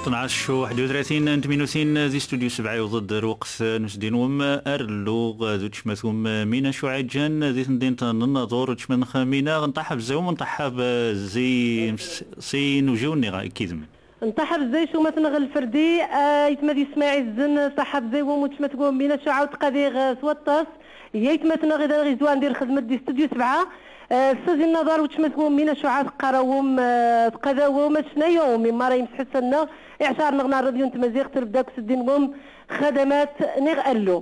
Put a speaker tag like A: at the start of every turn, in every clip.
A: 12 و 31 تمينوسين زي استوديو 7 وضد الوقت نسدين وم ارلو زوج مثوم مينا شوعي جان زي تندين النظور وش من خامينا نطحب زي نطحب زي سين وجوني غا كيدم
B: نطحب زي شو مثلا الفردي يتمدي اسماعيل الزن صحب زي ومش متقوم مينا شوعي تقدير سوطاس يتمثل غير غيزوان ندير خدمه دي استوديو 7 استاذ النظر وش مثوم مينا شوعات قراوم تقداوم شنايوم مما راهي مسحسنا اعشار نغنا راديو نتمازيغ تربداك سدينهم خدمات نغالو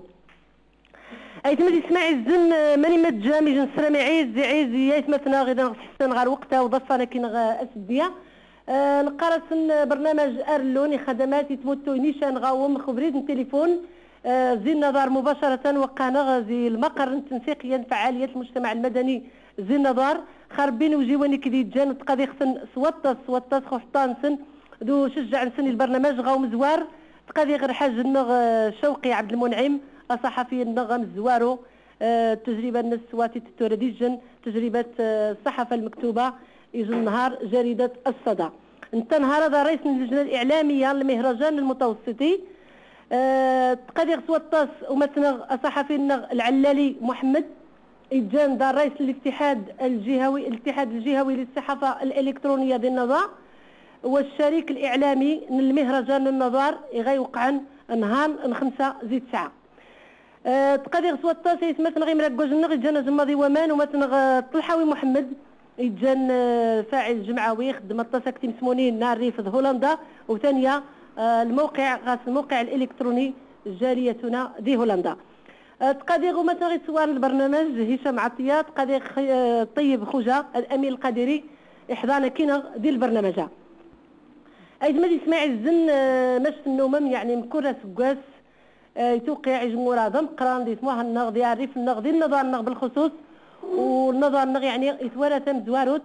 B: ايتمدي اسماعيل الزن ماني متجامي جن سلامي عيز عيز يتمثلنا غير حسن غير وقتها وضفانا كي اسديه نقرس برنامج ارلوني خدمات يتموتو نيشان غاوم خبريد التليفون زي النظر مباشرة وقانا زي المقر تنسيقيا فعالية المجتمع المدني زي النظر خربين وجيواني كدي جان تقضي خصن سوطاس خفطان سن دو شجع نسني البرنامج غاوم زوار تقضي غير حاج النغ شوقي عبد المنعم الصحفي النغ مزوارو تجربة الناس سواتي تتورديجن تجربة الصحافة المكتوبة يجي النهار جريدة الصدى انت نهار هذا رئيس اللجنة الإعلامية للمهرجان المتوسطي تقدير سوطاس ومثلا الصحفي العلالي محمد إجان دار رئيس الاتحاد الجهوي للصحافة الإلكترونية ذي النظار والشريك الإعلامي للمهرجان النظار يغيوقعن نهار 5 زي 9 تقدير سوطاس يتمثل غير مراكوج النغ إجان جماضي ومان ومثلا طلحاوي محمد إجان فاعل جمعوي خدم التساكتي مسمونين نار ريف هولندا وثانية الموقع الإلكتروني جاليتنا دي هولندا تقدير مثلا سوار البرنامج هشام عطيات تقدير طيب خوجة الأمين القادري إحضانا كينا دي البرنامج أيضا اسماعيل الزن مش النومم يعني مكورة سقاس يتوقع جمهور ضم قران دي اسمها النغ يعرف النغ دي النظر بالخصوص والنظر النغ يعني يتوارث مزواروت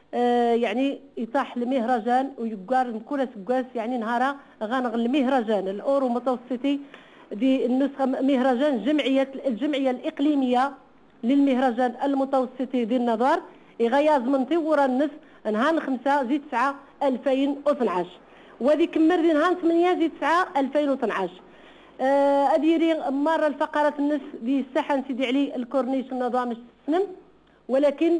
B: يعني يطاح المهرجان ويقار مكورة سقاس يعني نهارا غانغ المهرجان الأورو متوسطي دي النسخة مهرجان الجمعية الإقليمية للمهرجان المتوسطي دي النظر يغياز من طورة النصف نهار 5 زي 9 2012 وذي كمر دي نهار 8 زي 9 2012 أديري مرة الفقرات النصف دي الساحة سيدي علي الكورنيش النظام مش تسنم ولكن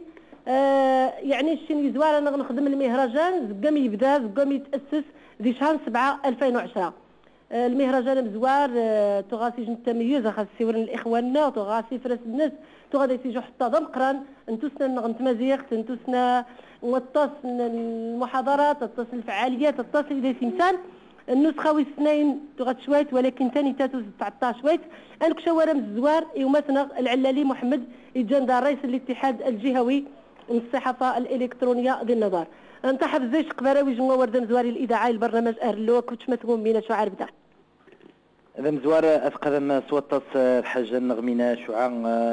B: يعني الشين زوار انا نخدم المهرجان زقام يبدا زقام يتاسس في شهر 7 2010 المهرجان مزوار تغاسي جن التمييز خاص سيورن الاخواننا تغاسي فرس الناس تغادي تيجو حتى ضمقران انتوسنا نتمازيغ انتوسنا وطاس المحاضرات التصل الفعاليات التصل دي سمسان النسخه وسنين تغات شويت ولكن ثاني تاتو 19 شويت انك شوارع مزوار يوماتنا العلالي محمد يجان دار رئيس الاتحاد الجهوي الصحافة الإلكترونية ذي النظر انتحب زيش قبراوي جمع وردن زواري الإذاعة البرنامج أهلو كنتش ما تقوم بينا شو عارف ده
C: هذا مزوار أفقد سوطاس الحاجة النغمينا شعاع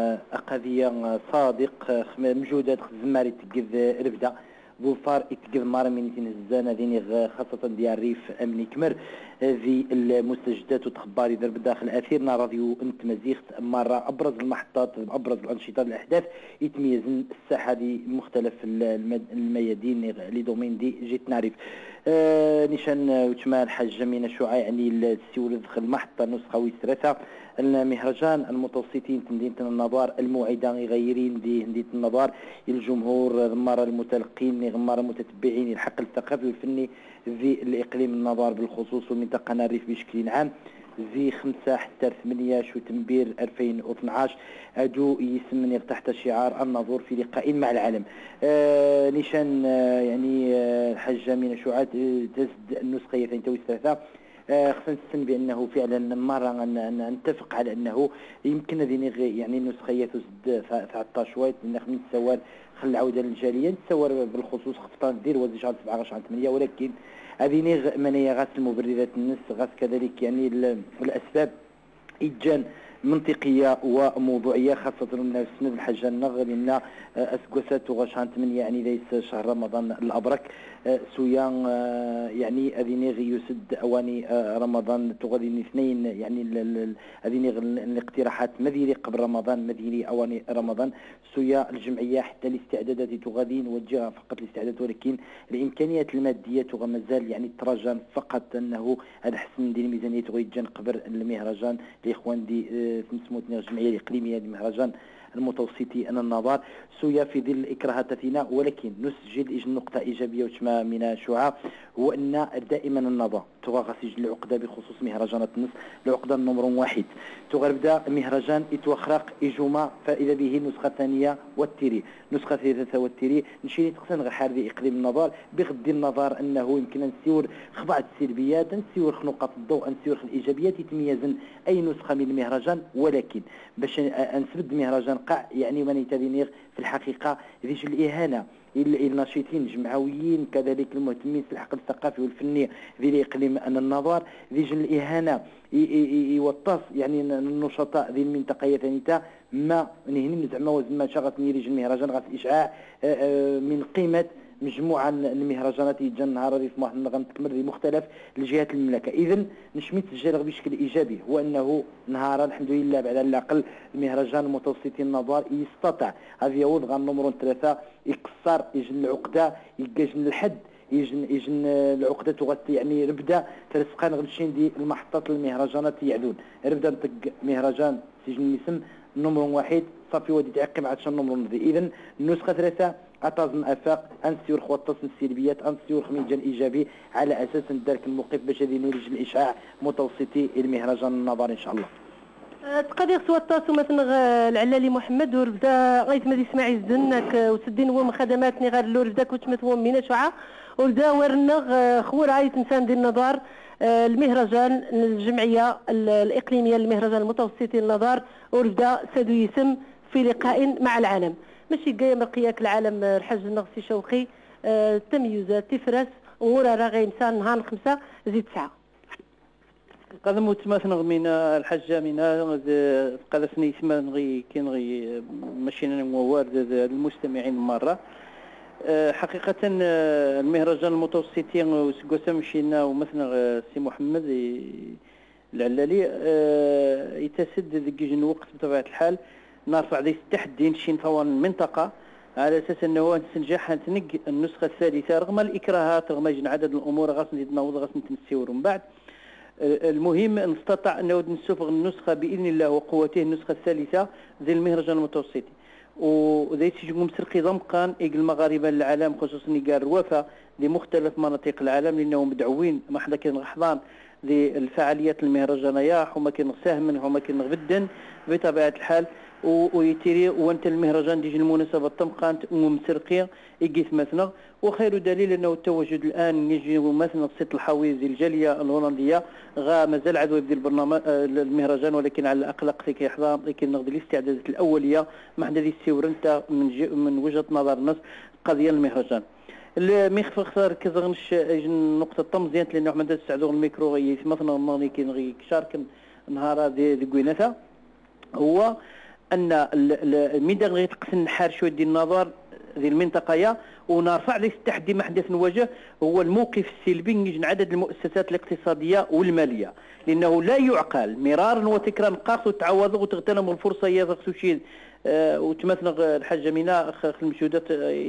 C: أقاذية صادق موجودة زماري تقذ ربدا بوفار اتقذ مارا من تنزانا ذيني خاصة ديال ريف أمني كمر ذي المستجدات وتخباري درب داخل أثيرنا راديو انت مزيغت مرة أبرز المحطات أبرز الأنشطة الأحداث يتميزن الساحة دي مختلف الميادين لي دومين دي جيت نعرف نيشان وتما الحاج من الشعاع يعني السيول دخل المحطة نسخة ويسرثة المهرجان المتوسطين مدينة النظار الموعدة غيرين دي مدينة النظار الجمهور غمار المتلقين غمار المتتبعين الحق الثقافي والفني في الإقليم النظار بالخصوص والمنطقة الريف بشكل عام في 5 حتى 8 شو تنبير 2012 أدو يسمن تحت شعار النظور في لقاء مع العالم نيشان يعني الحاجة من الشعاع تزد النسخة 23 خصنا نستن بانه فعلا مره نتفق على انه يمكن يعني النسخيه تزد 19 شويه من السوار خل عوده للجاليه نتصور بالخصوص خفطان دير وزي شهر 17 8 ولكن هذه منايا غاس المبررات النص غاس كذلك يعني الاسباب إجان منطقيه وموضوعيه، خاصه من السند الحاجه النغ لان اسكوسات وغشان من يعني ليس شهر رمضان الابرك سويا يعني اذينيغ يسد اواني رمضان تغادي اثنين يعني اذينيغ الاقتراحات مديري قبل رمضان مديري اواني رمضان سويا الجمعيه حتى الاستعدادات تغادي نوجهها فقط الاستعدادات، ولكن الامكانيات الماديه مازال يعني الترجان فقط انه هذا حسن ديال الميزانيه تغيد قبل المهرجان الاخوان دي سموتنا الجمعيه الاقليميه للمهرجان المتوسطي أن النظر سويا في ظل الإكراهات تثينا، ولكن نسجل نقطة إيجابية وتشما من شعاع هو أن دائما النظر تغا سجل العقدة بخصوص مهرجانات النص العقدة النمر واحد تغربدا مهرجان إتوخرق إجوما فإذا به النسخة الثانية والتيري نسخة ثالثة والتيري نشيني تقسن غير حال إقليم النظر بغض النظر أنه يمكن نسيور بعض السلبيات نسيور نقاط الضوء نسيور الإيجابيات يتميزن أي نسخة من المهرجان، ولكن باش نسبد مهرجان قاع يعني من يتدينيغ في الحقيقة ذيش الإهانة الناشطين الجمعويين كذلك المهتمين في الحقل الثقافي والفني ذي الإقليم أن النظر ذيش الإهانة يوطف يعني النشطاء ذي المنطقة ثانيتا ما نهني زعما وزن ما شغط نيريج المهرجان غاس إشعاع من قيمة مجموعة المهرجانات يتجن نهار في غنتكمل مختلف لجهات المملكة. إذن نشميت الجير بشكل إيجابي هو أنه نهارا الحمد لله بعد الأقل المهرجان المتوسطي النظار يستطيع هذا يعود غان نمر 3 يكسر يجن العقدة يجن الحد يجن العقدة تغطي يعني ربدا ترسقان غلشين دي المحطات المهرجانات يعدون ربدا نطق مهرجان سجن اسم نمر 1 صافي ودي تعقب عاد نمر نضي. إذن النسخة 3 أتظن أفاق أنسيور خوطس السلبيات أنسيور خميجان إيجابي على أساس ذلك الموقف باش هذه نورج الإشعاع متوسطي المهرجان النظر إن شاء الله.
B: تقدر سوطاس مثلا العلالي محمد وربدا غيت مدي اسماعيل الزنك وسدين هو من خدماتني غير لورداك وتمثوم من شعاع وربدا ورنغ خور عايت انسان ديال النظر المهرجان الجمعيه الاقليميه للمهرجان المتوسطي النظر وربدا سادو يسم في لقاء مع العالم ماشي جايه مرقياك العالم الحاج النغسي شوقي تمييزات تفرس ورا غيمسان نهار 5 زيد 9
D: قدم وتماثل من الحاجة من قال سني ثمان غي كين غي ماشينا موارد المستمعين مرة حقيقة المهرجان المتوسطي وسكوسا مشينا ومثلا سي محمد العلالي يتسد ذيك وقت بطبيعة الحال نرفع ذي التحدي نشين فوان المنطقة على اساس انه تنجح تنق النسخة الثالثة رغم الاكراهات رغم عدد الامور غاس نزيد نوض غاس نتنسيور من بعد المهم نستطيع انه نسوفغ النسخة باذن الله وقوته النسخة الثالثة زي المهرجان المتوسطي وذي تيجيكم مسرقي ضمقان إيق المغاربة للعالم خصوصا يقال الوفا لمختلف مناطق العالم لأنهم مدعوين ما حدا كان غحضان للفعاليات المهرجانية وما كان ساهمن وما كان غبدن بطبيعة الحال ويتيري وانت المهرجان ديجي المناسبة طمقان ومسرقي يقيث مثلا وخير دليل انه التواجد الان يجي مثلا سيت الحويزي الجاليه الهولنديه غا مازال عدو يبدي البرنامج المهرجان ولكن على الاقل في يحضر لكن نقضي الاستعدادات الاوليه ما حدا يسيور انت من وجهه نظر الناس قضيه المهرجان اللي خسر كزغنش نقطه الطمزيات لانه احمد استعدوا الميكرو مثلا ماني كاين غي شارك نهار دي كويناتا هو ان الميدان غير تقسم النحار شويه ديال النظر ذي المنطقه ونرفع ذي التحدي ما حدث نواجه هو الموقف السلبي من عدد المؤسسات الاقتصاديه والماليه لانه لا يعقل مرارا وتكرارا قاصوا تعوضوا وتغتنموا الفرصه يا شي وتمثل الحاجه مينا اخ المشهودات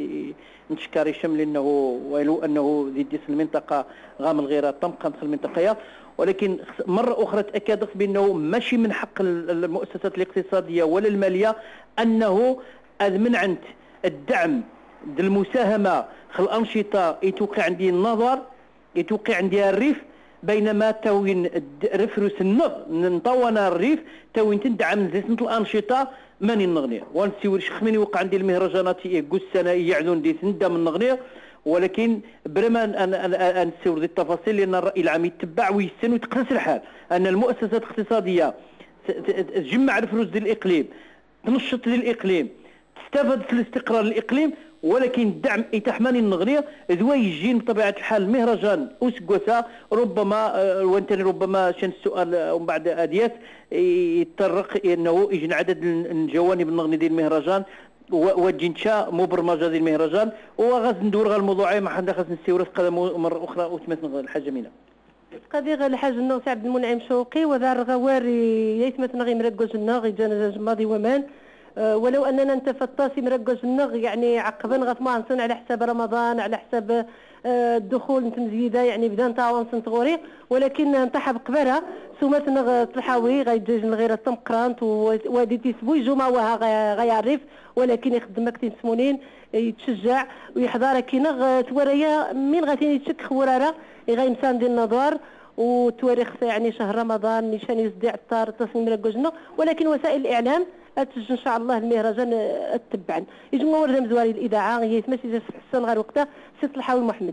D: نشكر هشام لانه ولو انه ذي ديس المنطقه غامل غير طمقا في المنطقه ولكن مرة أخرى تأكدت بأنه ماشي من حق المؤسسات الاقتصادية ولا المالية أنه منعت الدعم المساهمة في الأنشطة يتوقع عندي النظر يتوقع عندي الريف بينما توين رفرس النغ نطونا الريف توين تندعم زيت الأنشطة ماني النغنية ونسيور شخمين يوقع عندي المهرجانات يقول السنة يعدون دي سندة من النغنية ولكن برما أن نسير ذي التفاصيل لأن الرأي العام يتبع ويستن ويتقنس الحال أن المؤسسات الاقتصادية تجمع الفلوس ديال الإقليم تنشط للإقليم استفاد في الاستقرار الاقليم، ولكن الدعم يتحمل النغنيه ذوي يجين بطبيعه الحال المهرجان وسكوسا ربما وانتني ربما شان السؤال ومن بعد اديات يتطرق انه يجي عدد الجوانب النغني ديال المهرجان وجنشا مبرمجه ديال المهرجان وغاز ندور غير الموضوعيه ما حدا خاص نستورد قدم مره اخرى وتمثل الحاجه مينا
B: قضيه الحاج النوسي عبد المنعم شوقي وذا غواري يتمثل غي مرقوج النغ جانا ماضي ومان ولو اننا نتفطاسي مرقوج النغ يعني عقبا غثمان سن على حساب رمضان على حساب الدخول نتمزيده يعني بدا نتاون سنتغوري ولكن نتحب قبره سومات نغ تلحاوي غيجوج غير الطمقرانت وادي تيسبوي جمعه وها غيعرف ولكن يخدم كتين سمونين يتشجع ويحضر كي نغ توريا من غاتين يتشك خوراره غيمسان ديال النظار وتواريخ يعني شهر رمضان نيشان يزدي عطار التصميم ركوجنا ولكن وسائل الاعلام اتج ان شاء الله المهرجان اتبعا يجمعوا ورده مزواري الاذاعه هي ماشي حسن غير وقتها سي الحاوي محمد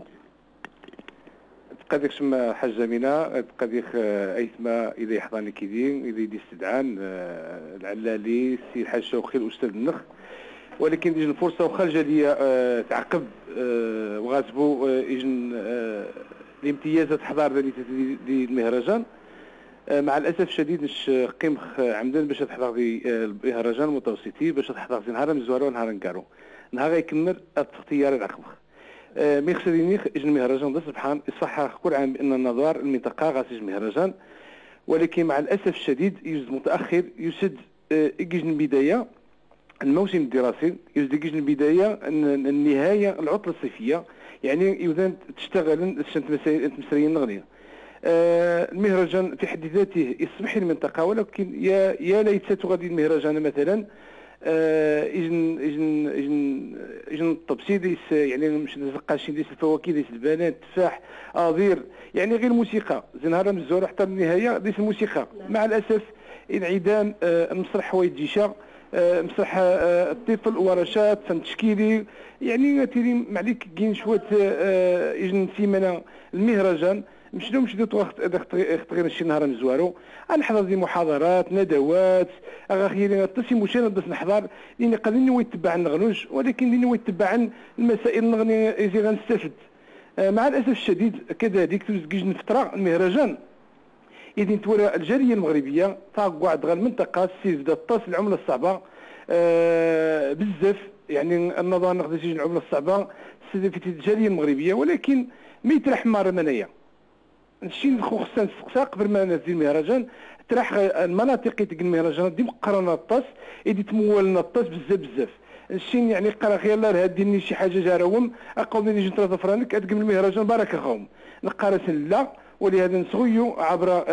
E: تقديك سما حاجه مينا تقديك ايثما الى يحضرني كيدين الى يدي استدعان العلالي السي الحاج شوقي الاستاذ النخ ولكن ديجن الفرصه وخا الجاليه تعقب وغاسبو يجن الامتيازات حضار ديال المهرجان مع الاسف الشديد مش قيم عمدا باش تحضر في المهرجان المتوسطي باش تحضر في نهار مزوارو ونهار نكارو نهار غيكمل اختيار العقبه مي خصني يجن المهرجان سبحان يصحح كل عام بان النظار المنطقه غاسج المهرجان ولكن مع الاسف الشديد يجوز متاخر يسد يجن البدايه الموسم الدراسي يجوز البدايه النهايه العطله الصيفيه يعني اذا تشتغل المسريين النغنيه المهرجان في حد ذاته يصبح المنطقه ولكن يا ليت غادي المهرجان مثلا يجن الطبسي يعني مش نزقاشين ديال الفواكه ديال البنات التفاح اظير يعني غير الموسيقى زنهار من الزهور حتى النهايه ديال الموسيقى مع الاسف انعدام المسرح حوايج جيشه مسرح الطفل ورشات فن تشكيلي يعني تيري معليك كاين شويه يجن سيمانه المهرجان مش غير شي نهار مزوارو نحضر دي محاضرات ندوات غير التصي مشان باش نحضر لان قادرين يتبع النغنوج ولكن لين يتبع المسائل النغني يزي غنستفد مع الاسف الشديد كذلك توزكيج فتره المهرجان إذن تورى الجالية المغربية تقعد غير المنطقة السيف دا الطاس العملة الصعبة بزاف يعني النظام نقدر تجي العملة الصعبة في الجالية المغربية ولكن ما يترح مار منايا نشي خصنا نسقسا قبل ما نزل المهرجان تراح المناطق تاع المهرجان دي مقرنة الطاس إذا تمولنا الطاس بزاف نشي يعني قرا خير الله هديني شي حاجة جاراهم أقول لي جنت 3 فرانك أتقبل المهرجان بارك خاهم نقارس لا ولهذا نسغيو عبر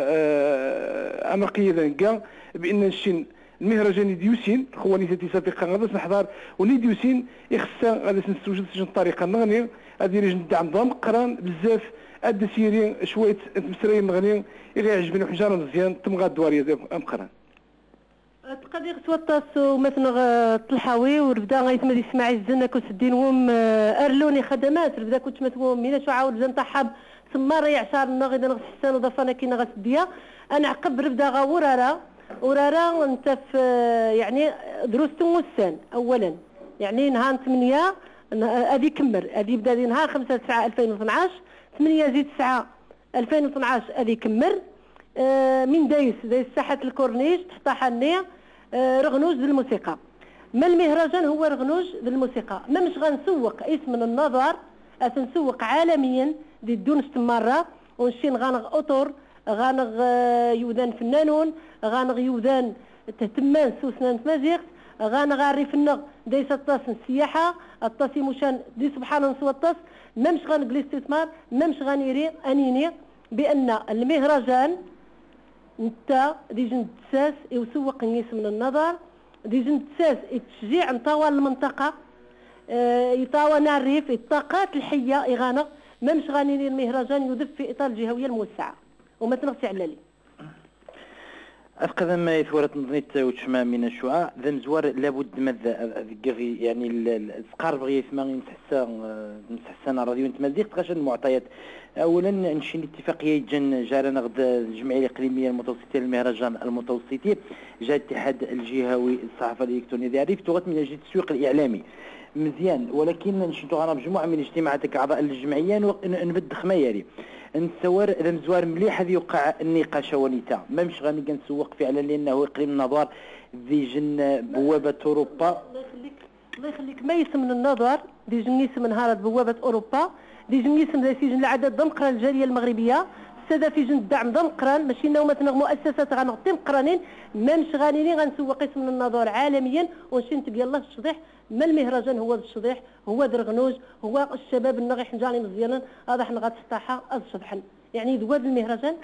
E: أمقية ذنكا بأن الشين المهرجان ديوسين خواني تيسابقا غادي نحضر وني ديوسين يخصها غادي نستوجد شي طريقة نغني غادي نجي ندعم ضم قران بزاف اد سيرين شويه مسرين نغني يعجبني حجاره مزيان تم غاد دواريه ديال مقران
B: تقدر توطاس ومثلا طلحاوي وربدا غيتمد اسماعيل الزنا كنت دينهم ارلوني خدمات ربدا كنت مثوهم مينا شو عاود زين طحب ثم راه يعشار نغيد نغس حسان وضفانا كي نغس ديا انا عقب ربدا غا ورارا انت في يعني دروست موسان اولا يعني نهار 8 هذه كمر هذه بدا نهار 5 9 2012 8 زيد 9 2012 هذه كمر من دايس ساحه الكورنيش تحت حنيه رغنوج للموسيقى ما المهرجان هو رغنوج للموسيقى ما مش غنسوق اسم النظر نسوق عالميا دي دونش مره ونشين غانغ اوتور غانغ يودان فنانون غانغ يودان تهتمان سوسنان مازيغ غانغ عارف النغ دايس الطاس السياحه الطاسي مشان دي سبحان الله الطاس ما مش غنقل استثمار ما مش غنيري انيني بان المهرجان انت ديجن تساس يسوق نيس من النظر ديجن تساس التشجيع نطاوى المنطقه يطاوى نعرف الطاقات الحيه يغانغ ما مش غانيري المهرجان يدف في اطار الجهويه الموسعه وما تنغسي على لي
C: افقد ما يثورة نظنيت وتشمع من الشعاع ذا مزوار لابد ماذا يعني السقار بغي يسمع نسحسن راديو نتمازيغ تغاشن المعطيات. اولا نشي الاتفاقيه جارنا غد الجمعيه الاقليميه المتوسطيه للمهرجان المتوسطي جا الاتحاد الجهوي الصحافه الالكترونيه ذي عريف تغت من اجل التسويق الاعلامي مزيان، ولكن نشدو غانا مجموعه من الاجتماعات اعضاء الجمعيه نبد خمايري نتصور اذا مزوار مليح هذا يوقع النقاش ونيتا ما مش غادي كنسوق فعلا لانه اقليم النظر ذي جن بوابه اوروبا.
B: الله يخليك ما يسمن النظر دي جن يسم نهار بوابه اوروبا دي جن يسم ذا سجن العدد ضمقرا الجاليه المغربيه ساده في جن الدعم ضمقرا ماشي انه مثلا مؤسسات غنغطي مقرانين ما مش غانيين غنسوق اسم النظر عالميا ونمشي نتبيا الله الشضيح ما المهرجان هو الشضيح هو درغنوج هو الشباب النغي حنجاني مزيانا هذا حنا غاتفتحها الشضحن يعني دواد المهرجان.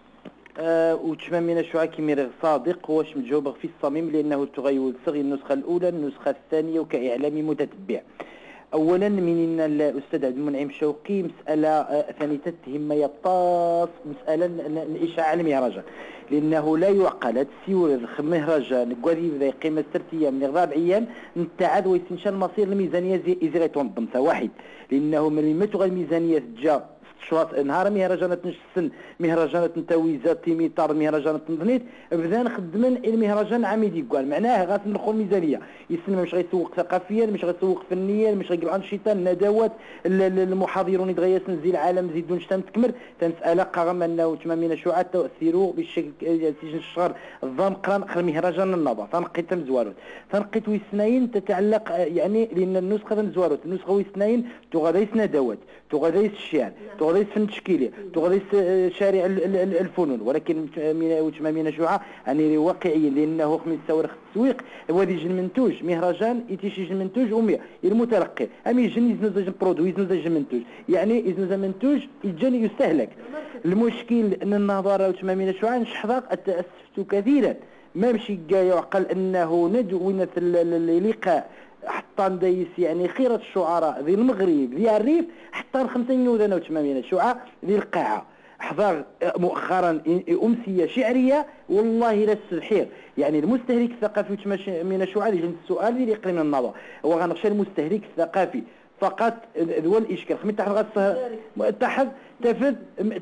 C: وتشمع من الشعاع كمير صادق واش مجاوب في الصميم لانه تغير صغي النسخه الاولى النسخه الثانيه وكاعلامي متتبع. اولا من الاستاذ عبد المنعم شوقي مساله ثانيه تتهم يطاس مساله الاشاعه على المهرجان لانه لا يعقل تسيور المهرجان كوادي بدا قيمه 3 ايام من 4 ايام نتعاد ويستنشان مصير الميزانيه زي غيتنظم واحد لانه من متغ الميزانيه جا شواط نهار مهرجانات نشسن مهرجانات نتاويزات تيميطار مهرجانات نظنيت بدا نخدم المهرجان عميدي قال معناه غندخل ميزانيه يسلم مش غيسوق ثقافيا مش غيسوق فنيا مش غيجيب انشطه الندوات المحاضرون يتغيس نزيد العالم زيدون شتم تكمل تنسال قرم انه تمامين الشعاع تاثيروا بالشكل سجن الشهر الضم قران مهرجان النظر تنقيت مزوارات تنقيت ويسناين تتعلق يعني لان النسخه مزوارات النسخه ويسناين تغاديس ندوات تغاديس الشعر تغاديس فن تشكيلي تغاديس شارع الفنون ولكن من شعاع يعني واقعيا لانه من سوارخ التسويق وهذه جن منتوج مهرجان يتيشي جن منتوج ومية المتلقي امي جن يزنوز برودوي يزنوز منتوج يعني يزنوز منتوج يجن يستهلك. المشكل ان النظاره وتمامين شعاع نشحذاق تاسفت كثيرا ما مشي يعقل انه ندوينة اللقاء حتى ندايس يعني خيرة الشعراء ذي المغرب ذي الريف حتى 50 يوذا وتمامين الشعاع ذي القاعة حضر مؤخرا أمسية شعرية والله لا السحير يعني المستهلك الثقافي من الشعاع يجي السؤال اللي يقري من النظر وغنخشى المستهلك الثقافي فقط ذو الاشكال خميت تحت تحت تفذ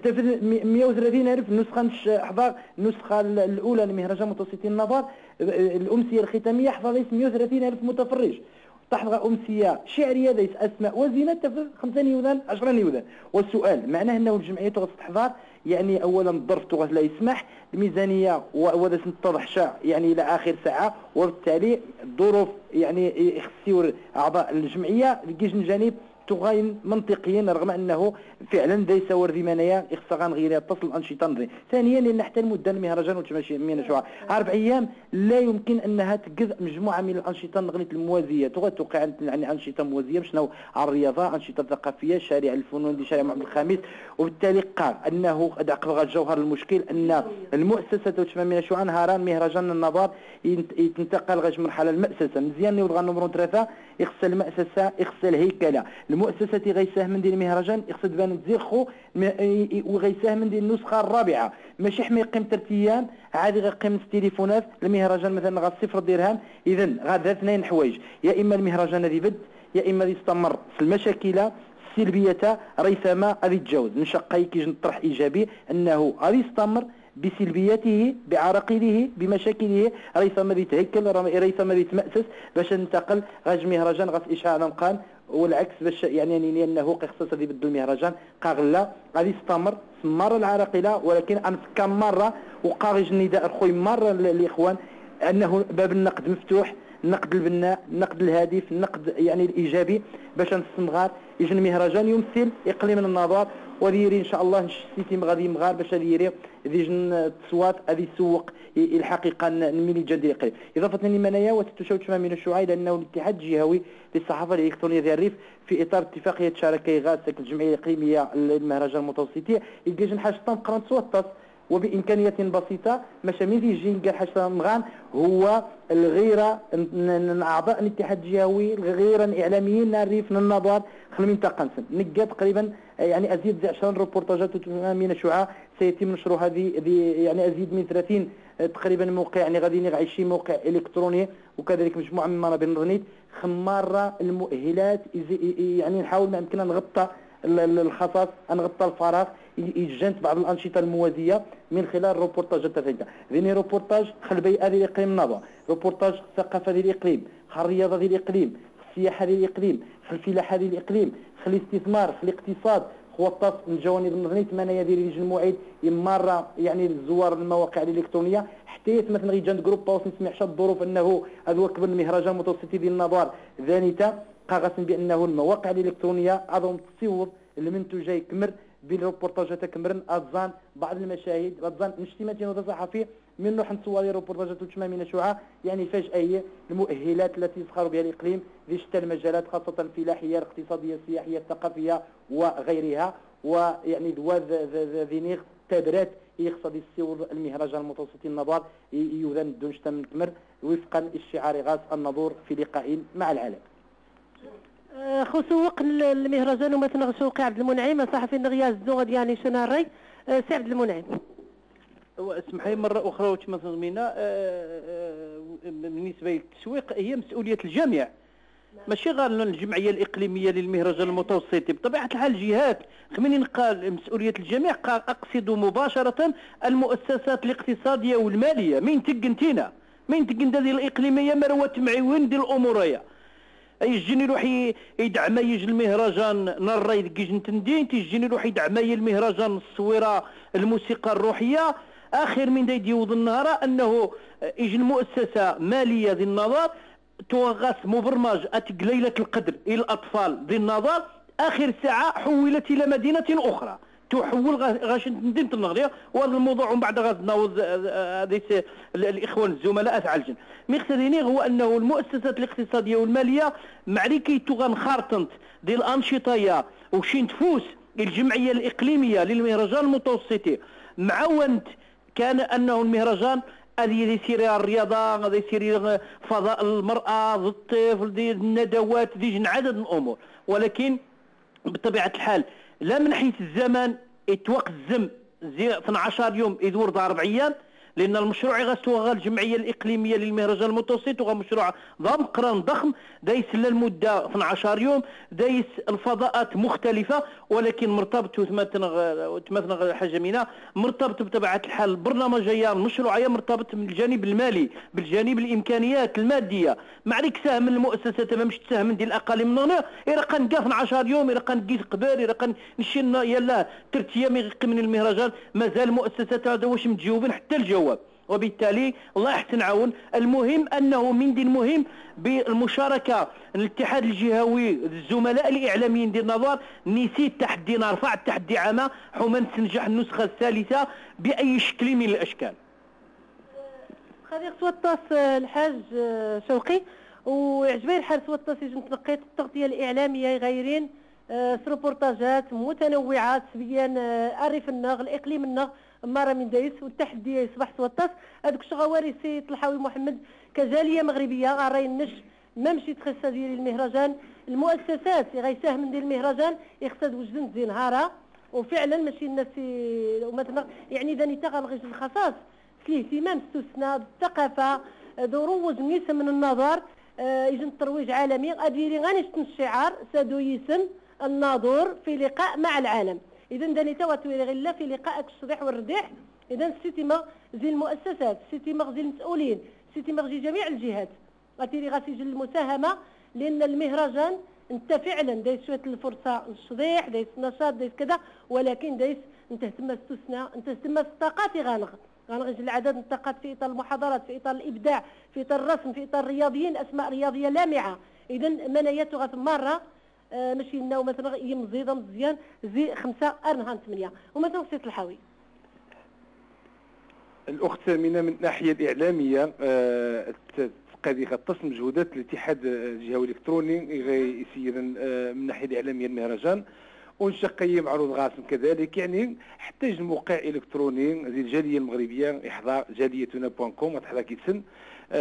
C: 130,000 نسخه حضر النسخه الاولى لمهرجان متوسطي النظر الامسيه الختاميه حضر 130,000 متفرج تحت امسيه شعريه ذات اسماء وزينه تفذ 5 نيوذان 10 نيوذان. والسؤال معناه انه الجمعيه تستحضر يعني اولا الظرف لا يسمح الميزانيه وهذا تتضح شاع يعني الى اخر ساعه وبالتالي الظروف يعني يخسيور اعضاء الجمعيه لكيجن جانب تغاين منطقيا رغم انه فعلا ذا يساور ذي منايا يخص غير يتصل الانشطه نظري. ثانيا لان حتى المده المهرجان وتماشي من شعاع 4 ايام لا يمكن انها تجذ مجموعه من الانشطه النغنيه الموازيه توقع يعني انشطه موازيه شنو على الرياضه انشطه ثقافيه شارع الفنون دي شارع محمد الخامس وبالتالي قال انه عقب جوهر المشكل ان المؤسسه تشمل من شعاع نهاران مهرجان النظر ينتقل غاش مرحله المؤسسه مزيان يوضع نمرو 3 يخص المؤسسه يخص الهيكله المؤسسه غيساهم ديال المهرجان يخص تبان تزيخو وغيساهم ديال النسخه الرابعه ماشي حمي قيمه 3 ايام عادي غيقيم التليفونات المهرجان مثلا غا 0 درهم اذا غادا 2 حوايج يا اما المهرجان هذه بد يا اما يستمر في المشاكل السلبيه ريثما غادي يتجاوز من شقي كيجي نطرح ايجابي انه غادي يستمر بسلبياته بعراقيله بمشاكله ريثما يتهكل ريثما يتمأسس باش ننتقل غاج مهرجان غاس اشعاع نقان والعكس باش يعني لانه قصص هذه بدل المهرجان قاغلا غادي يستمر مره العراقله ولكن انفكر مره وقاغج النداء الخوي مره الاخوان انه باب النقد مفتوح النقد البناء النقد الهادف النقد يعني الايجابي باش نستمغار يجي المهرجان يمثل اقليم النظر وديري ان شاء الله نشتي غادي مغار باش ديري ذي جن التصوات غادي يسوق الحقيقه نميلي جدي القريب اضافه لمنايا وتتشوش من الشعاع لانه الاتحاد الجهوي للصحافه الالكترونيه ذي الريف في اطار اتفاقيه شراكه غاسك الجمعيه الاقليميه للمهرجان المتوسطي يجي حاجه قرن صوت وبامكانيه بسيطه ماشي مين يجي قال حاجه مغان هو الغيره اعضاء الاتحاد الجهوي الغيره الاعلاميين الريف النظر خلمين تقنسن نقا تقريبا يعني ازيد 10 ريبورتاجات من الشعاع سيتم نشر هذه يعني ازيد من 30 تقريبا موقع يعني غادي نغعي شي موقع الكتروني وكذلك مجموعه من منابر الانترنت خماره المؤهلات يعني نحاول ما امكن نغطى الخصاص، نغطى الفراغ، يجنت بعض الانشطه الموازيه من خلال روبورتاجات ثانيه. ذيني روبورتاج خل البيئه ديال الاقليم النظر، روبورتاج الثقافه ديال الاقليم، خل الرياضه ديال الاقليم، السياحه ديال الاقليم، خل الفلاحه ديال الاقليم، خل الاستثمار، خل الاقتصاد، خطط من جوانب النظريه منايا ديال رجل الموعد يمر يعني الزوار المواقع الالكترونيه حتى مثلا غيجاند جروب باوس نسمع شاد الظروف انه هذا كبر المهرجان المتوسطي ديال النظار ذانيته قاغسن بانه المواقع الالكترونيه اظن تصور المنتوجه يكمر بالروبورتاجات كمرن ازان بعض المشاهد ازان اجتماعي وذا صحفي من نوع نصور روبورتاجات وتشمع من شعاع يعني فجأة هي المؤهلات التي يسخر بها الإقليم في شتى المجالات خاصة الفلاحية الاقتصادية السياحية الثقافية وغيرها، ويعني دواد ذينيغ تابرات يقصد السور المهرجان المتوسطي النظار يوذن دون شتى من كمر وفقا الشعار غاز النظور في لقاء مع العالم.
B: خسوق المهرجان ومثلا شوقي عبد المنعم صحفي النغياز الزوغ ديالي شناري سي عبد المنعم.
D: اسمح لي مره اخرى وتمثل منا بالنسبه للتسويق هي مسؤوليه الجميع ماشي غير الجمعيه الاقليميه للمهرجان المتوسطي. بطبيعه الحال الجهات خميني نقال مسؤوليه الجميع اقصد مباشره المؤسسات الاقتصاديه والماليه من تقنتينا من تقن هذه الاقليميه مروه معيون ديال الاموريه يجيني يروح يدعم يجي المهرجان نرى يدقيج نتندين تيجيني يروح يدعم المهرجان الصويره الموسيقى الروحيه اخر من دا يديوض النهار انه يجي المؤسسه ماليه ذي النظر توغاس مبرمج ليله القدر الى الاطفال ذي النظر اخر ساعه حولت الى مدينه اخرى تحول غاش مدينه النغريه. وهذا الموضوع ومن بعد غنوض هذه الاخوان الزملاء افعلجن مقصديني هو انه المؤسسات الاقتصاديه والماليه معركي تغنخرطنت ديال الانشطه وشي تفوس الجمعيه الاقليميه للمهرجان المتوسطي معاونت كان انه المهرجان هذه يسير الرياضه غادي يسير فضاء المراه الطفل ديال الندوات ديال عدد من الامور، ولكن بطبيعه الحال لا من حيث الزمن يتوقف الزم 12 يوم يدور 4 ايام لان المشروع غتوغى الجمعيه الاقليميه للمهرجان المتوسط وهو مشروع ضخم قران ضخم دايس للمده 12 يوم دايس الفضاءات مختلفه ولكن مرتبط تمثل حاجه مينا مرتبط بطبيعه الحال البرنامجيه المشروعيه مرتبط من الجانب المالي بالجانب الامكانيات الماديه ما عليك سهم المؤسسات ما مش تساهم ديال الاقاليم مننا الا كنقاف 10 يوم الا كنقيس قبال الا كنشينا يلا 3 ايام من المهرجان مازال المؤسسات هذا واش متجاوبين حتى الجواب وبالتالي الله يحسن عون. المهم انه من دين مهم بالمشاركه الاتحاد الجهوي الزملاء الاعلاميين ديال النظار نسيت تحدي نرفع التحدي عامه حما تنجح النسخه الثالثه باي شكل من الاشكال.
B: خليك توطس الحاج شوقي ويعجبني الحال توطس يجي نتلقيت التغطيه الاعلاميه غايرين ريبورتاجات متنوعه تبين الريف النغ الاقليم النغ مرة من دايس والتحدي يصبح توطس هذوك الشغواري سي طلحاوي محمد كجاليه مغربيه راي النش ما مشيت خاصه ديال المهرجان المؤسسات اللي غيساهم ديال المهرجان يخصد وجدن زين نهارها وفعلا ماشي الناس مثلا يعني اذا نتا غنغيش الخصاص في الاهتمام استثناء الثقافه دروج نيسا من النظر يجي الترويج عالمي اديري غنشتن الشعار سادو يسن الناظور في لقاء مع العالم. اذا دانيتا وتويري غلا في لقائك الصبيح والرديح اذا سيتيما زي المؤسسات سيتيما زي المسؤولين سيتيما زي جميع الجهات غاتيري غاسيجي المساهمه لان المهرجان انت فعلا دايس شويه الفرصه الصديح دايس نشاط دايس كذا ولكن دايس انت تم استثناء انت تم الطاقات غنغج العدد من الطاقات في اطار المحاضرات في اطار الابداع في اطار الرسم في اطار الرياضيين اسماء رياضيه لامعه اذا منايات غتمره ماشي لنا مثلا يمزيضه مزيان زي 5 4 8 ومثلا سي طلحاوي.
E: الاخت من الناحيه الاعلاميه قد خطص مجهودات الاتحاد الجهوي الالكتروني يسير من الناحيه الاعلاميه المهرجان ونشقي معروض غاسم كذلك يعني حتى الموقع الكتروني زي الجاليه المغربيه احضار جاليتنا.com وتحضر كيتسن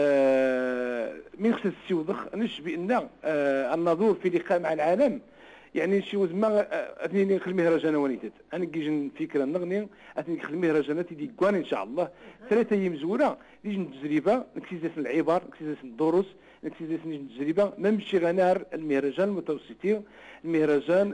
E: من خص السيوضخ نش بان النظور في لقاء مع العالم يعني شي وزما اثنين خل المهرجان ونيتت انا كيجن فكره نغني اثنين خل المهرجانات دي كوان ان شاء الله 3 ايام زوره ديجن التجربه نكسيزاس العبر نكسيزاس الدروس نكسيزاس التجربه ما نمشي غنار المهرجان المتوسطي المهرجان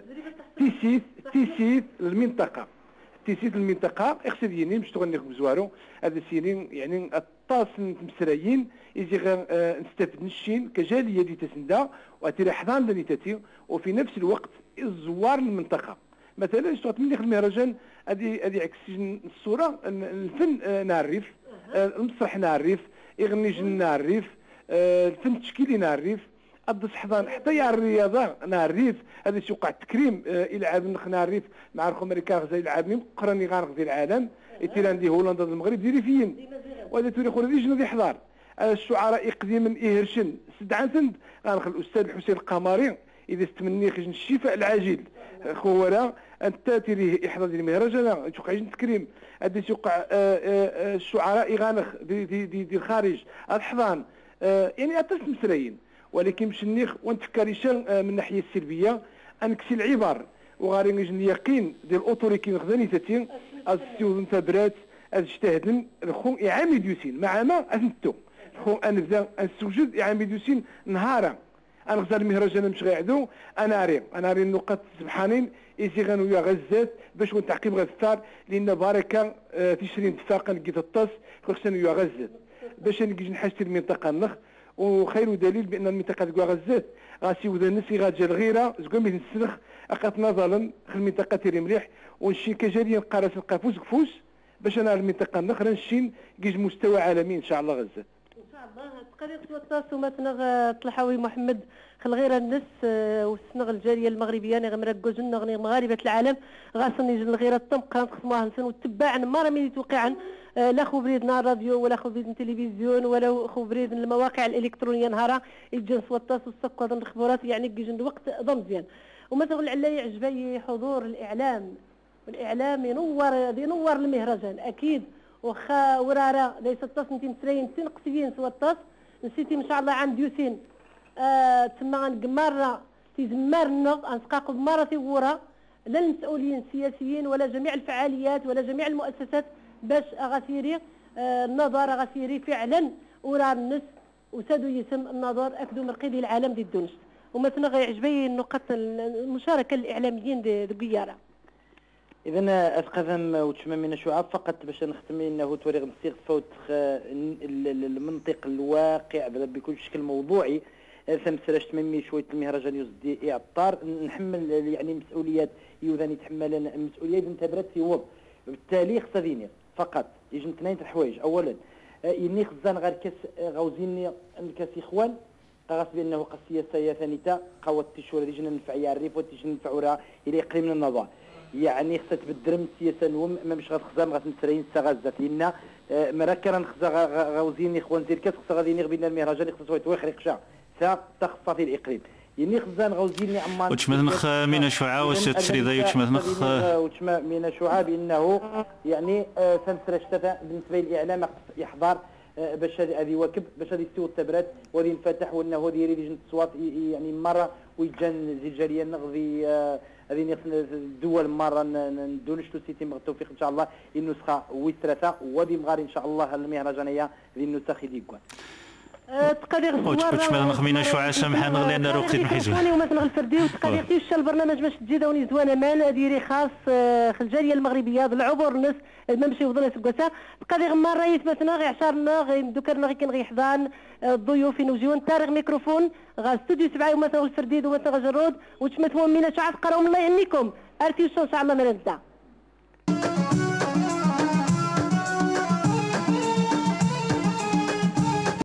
E: تيسيث المنطقه تيسيث المنطقه اقصد يعني باش تغني بزوارو هذا السيرين يعني الطاس مسرايين يجي نستفد نشين كجاليه دي تسندا واتي حضان اللي تاتي وفي نفس الوقت الزوار المنطقه مثلا اشتغلت مني المهرجان هذه عكس الصوره الفن نعرف المسرح نعرف يغني نعرف الفن التشكيلي نعرف الدس حضان حتى يا الرياضه نعرف هذا شي وقع التكريم العاب نعرف مع الامريكان زي العاب قراني غارق في العالم ايتيلاندي هولندا المغرب ديري فين وهذا توري خو ديجنا دي حضار الشعراء قديما إهرشن سدعان غنخل الأستاذ الحسين القمري إذا استمني خجن الشفاء العاجل خولا أنت تيري إحضار ديال المهرجان توقع تكريم هذا توقع الشعراء غانخ دي الخارج الحضان يعني أتس مسرين ولكن مش النيخ ونتفكريش من الناحية السلبية أنكسي العبر وغاري نجن اليقين ديال الأوتوريتي نخداني تاتين السيوزن تبرات اجتهدن الخو إعامي ديوسين مع ما أثنتو خو أنبدا نسوجد إعامي ديوسين نهارا أنا غزال المهرجان مش غيعدو أنا أري النقاط سبحانين إيزي غنويا غزات باش ونتعقيب غزار لأن باركة تشرين اتفاقا لقيت الطاس خصنا ويا غزات باش نجي نحاجتي المنطقة النخ وخير دليل بأن المنطقة تقوى غزات غاسي وذا النسي غاتجا الغيرة زكون بين السلخ أقاتنا ظلم خل المنطقة تيري مليح ونشي كجاليا نقارس نقافوس كفوس باش انا المنطقه الاخرى نشين كيج مستوى عالمي ان شاء الله غزه
B: ان شاء الله تقدر توصل ومتنغ طلحاوي محمد خل غير الناس والسنغ الجاليه المغربيه انا غمرك جوجنا غني مغاربه العالم غاصني الغيره الطم قران خصموها نسن وتباعا ما ملي توقعا لا خبريدنا الراديو ولا خبريد التلفزيون ولا خبريد المواقع الالكترونيه نهارا الجنس والطاس والسق وهذا الخبرات يعني كيجي الوقت مزيان ومثلا علي عجبي حضور الاعلام والإعلام ينور المهرجان أكيد وخا ورارا ليس الطاس نتي مسرين تنقسيين سوا الطاس نسيتي إن شاء الله عن ديوسين تما غنقمارنا تيزمارنا أنسقاق بمارة ثورة لا المسؤولين السياسيين ولا جميع الفعاليات ولا جميع المؤسسات باش أغاسيري النظر أغاسيري فعلا ورا الناس وسادوا يسم النظر أكدو مرقيدي العالم دي الدونش ومثلا غيعجبي النقط المشاركة الإعلاميين دي قيارة.
C: إذا أتقدم وتشمى من الشعاب فقط باش نختم إنه توريغ نصيغ فوت المنطق الواقع بكل شكل موضوعي ثمثلاش تممي شوية المهرجان يزدي إعطار نحمل يعني مسؤوليات يوذاني يتحمل مسؤوليات انتبرت في وضع بالتالي خصديني فقط يجن اثنين الحوايج أولا إني خزان غير كاس غوزيني الكاس إخوان قاس بأنه قصية سيا ثانيتا قوات تشور اللي جن نفع يعرف وتجن نفع ورا إلى قريب من النظام يعني خصها تبدرم السياسه نوم ما مش غتخزام غتمسرين غازات لنا مركرا خصها غوزين اخوان زير كاس خصها غادي نغبينا المهرجان خصها تويخرق شع ثا تخصصي الاقليم يعني خزان غوزيني عمان
A: وتشمثنخ من شعاع واش تشري ذا وتشمثنخ
C: وتشمى من شعاع بانه يعني سنسرش بالنسبه للاعلام يحضر باش هذه واكب باش هذه يستوي التبرات وغادي نفتح وانه هذه يريد لجنه الصوات يعني مره ويجان زلجاليه نغذي هذه الدول مره ندونش سيتي التوفيق ان شاء الله النسخه وثلاثه وغادي مغاري ان شاء الله المهرجانيه ذي النسخ ديكوان
B: تقدير الصور
A: مثلا خمينا شعاع سامحه نغلي انا روقي نحيزو
B: ومثلا الفردي وتقدير تيش البرنامج باش تجيدوني زوانه مان ديري خاص الجاليه المغربيه بالعبور الناس الممشي وضنا سكوسا تقدير ما الرئيس مثلا غي عشرنا غي ذكرنا غي كان غي حضان الضيوف نوجيون تاريخ ميكروفون غا استوديو 7 ومثلا الفردي ومثلا جرود وتشمتوا من شعاع قراو الله يهنيكم ارتيو ان شاء الله ما نبدا